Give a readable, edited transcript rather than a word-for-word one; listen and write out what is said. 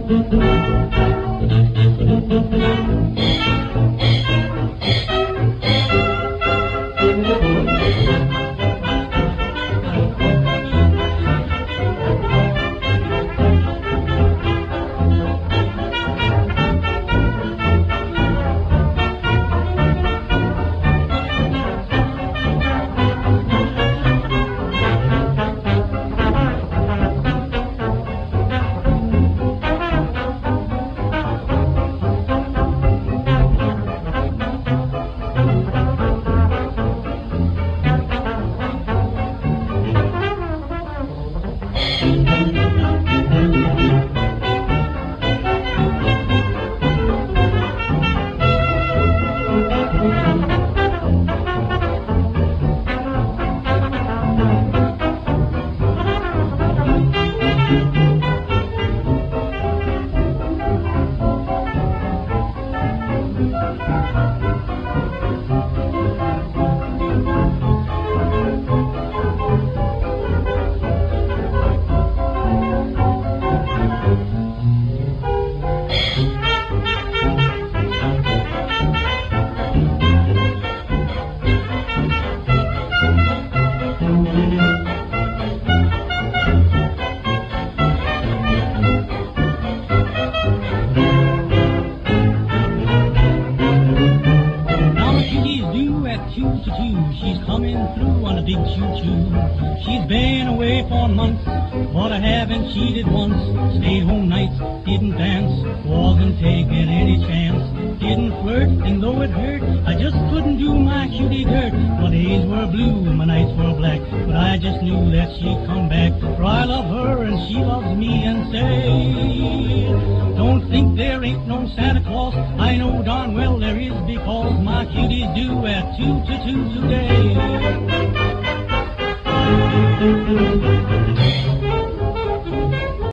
She's coming through on a big choo-choo. She's been away for months, but I haven't cheated once. Stayed home nights, didn't dance, wasn't taking any chance. Didn't flirt, and though it hurt, I just couldn't do my cutie dirt. My days were blue and my nights were black, but I just knew that she'd come back. For I love her and she loves me, and say, don't think there ain't no Santa Claus. I know darn well there is, because my cutie's due at 2 to 2 today.